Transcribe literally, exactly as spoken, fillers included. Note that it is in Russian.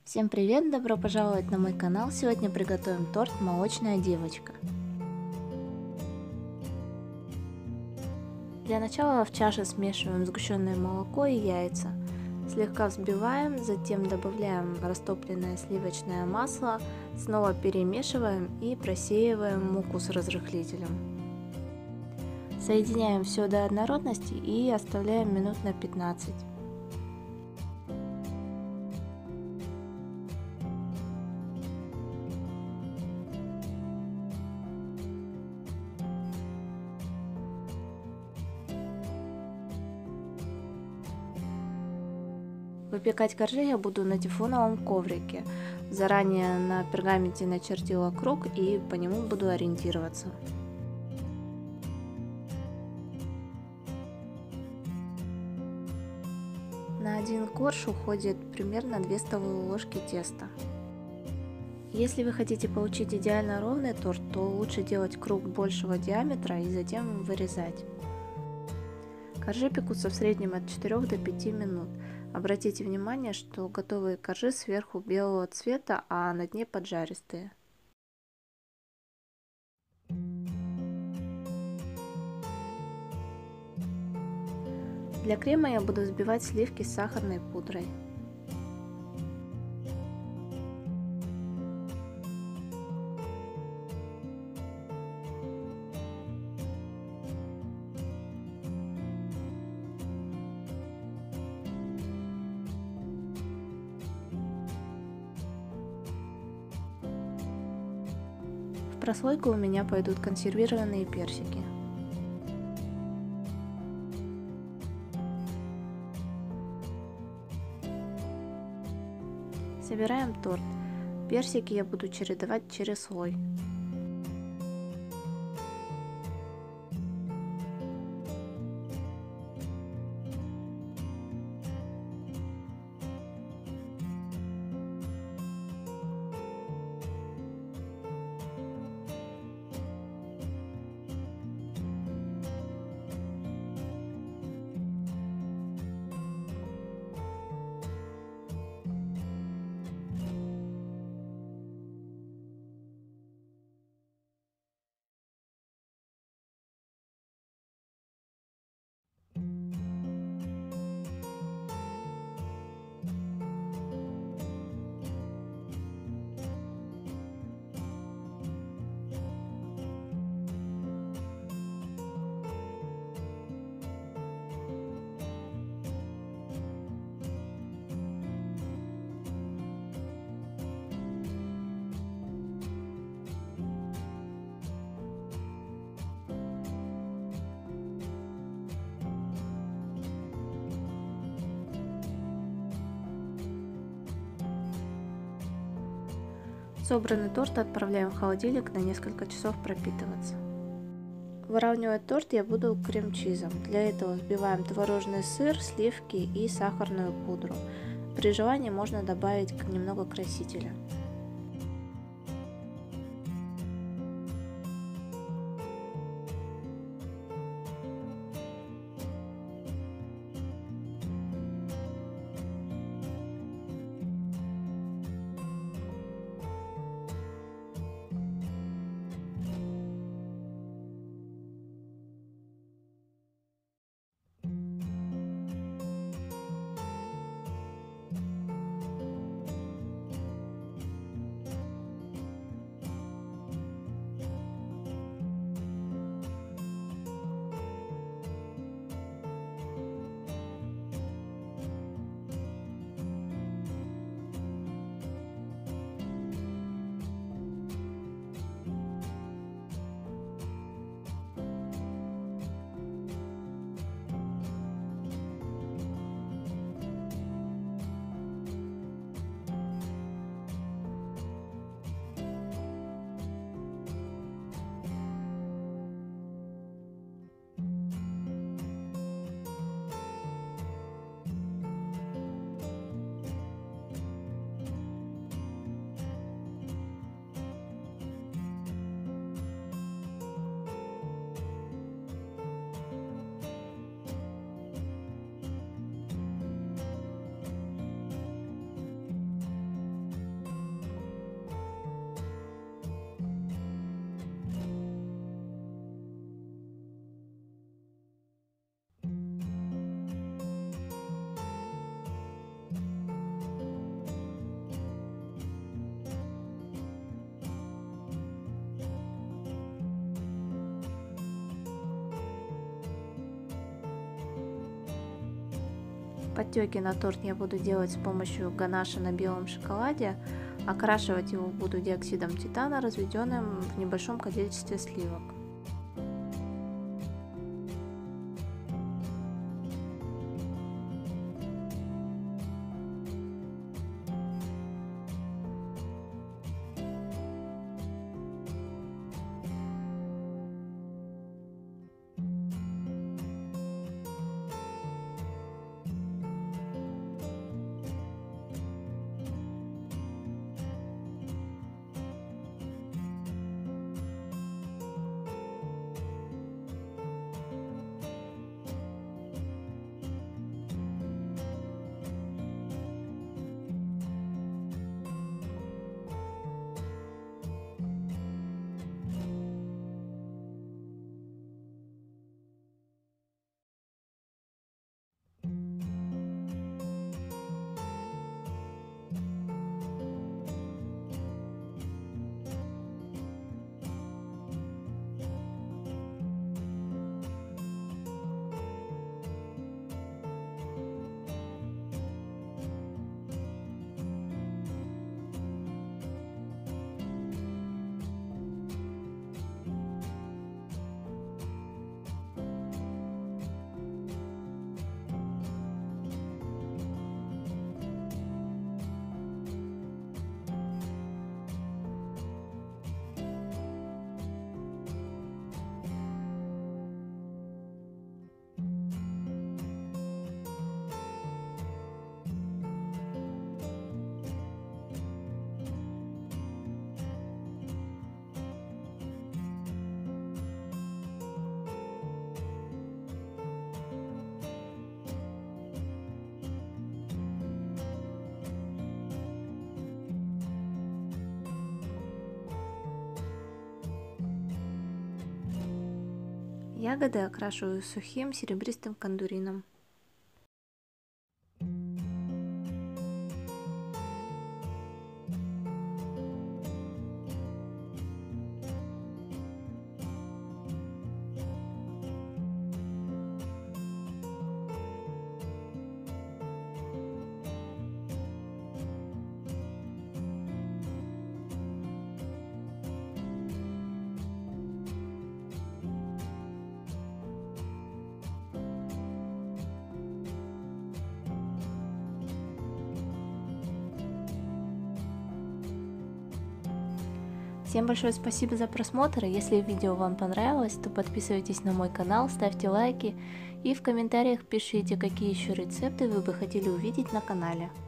Всем привет, добро пожаловать на мой канал. Сегодня приготовим торт «Молочная девочка». Для начала в чаше смешиваем сгущенное молоко и яйца. Слегка взбиваем, затем добавляем растопленное сливочное масло, снова перемешиваем и просеиваем муку с разрыхлителем. Соединяем все до однородности и оставляем минут на пятнадцать. Выпекать коржи я буду на тефлоновом коврике. Заранее на пергаменте начертила круг и по нему буду ориентироваться. На один корж уходит примерно две столовые ложки теста. Если вы хотите получить идеально ровный торт, то лучше делать круг большего диаметра и затем вырезать. Коржи пекутся в среднем от четырёх до пяти минут. Обратите внимание, что готовые коржи сверху белого цвета, а на дне поджаристые. Для крема я буду взбивать сливки с сахарной пудрой. В прослойку у меня пойдут консервированные персики. Собираем торт. Персики я буду чередовать через слой. Собранный торт отправляем в холодильник на несколько часов пропитываться. Выравнивать торт я буду крем-чизом. Для этого взбиваем творожный сыр, сливки и сахарную пудру. При желании можно добавить немного красителя. Подтеки на торт я буду делать с помощью ганаша на белом шоколаде. Окрашивать его буду диоксидом титана, разведенным в небольшом количестве сливок. Ягоды окрашиваю сухим серебристым кондурином. Всем большое спасибо за просмотр. Если видео вам понравилось, то подписывайтесь на мой канал, ставьте лайки и в комментариях пишите, какие еще рецепты вы бы хотели увидеть на канале.